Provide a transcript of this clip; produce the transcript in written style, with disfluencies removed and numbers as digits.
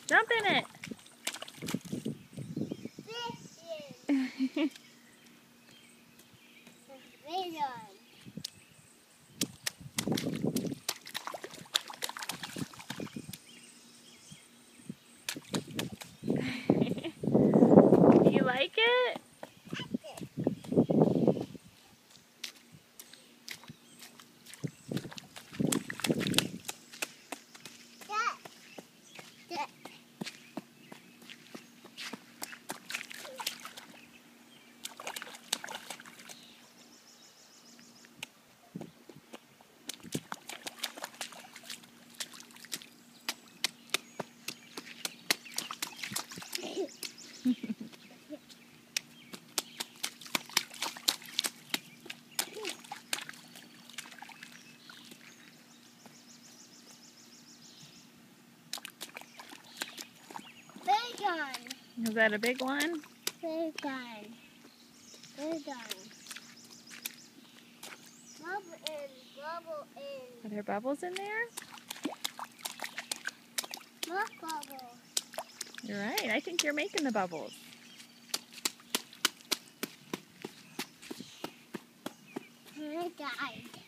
Jump in it. Fishing. Radon. Do you like it? Big one. Is that a big one? Big one. Big one. Bubble in. Bubble in. Are there bubbles in there? More bubbles. You're right. I think you're making the bubbles. I died.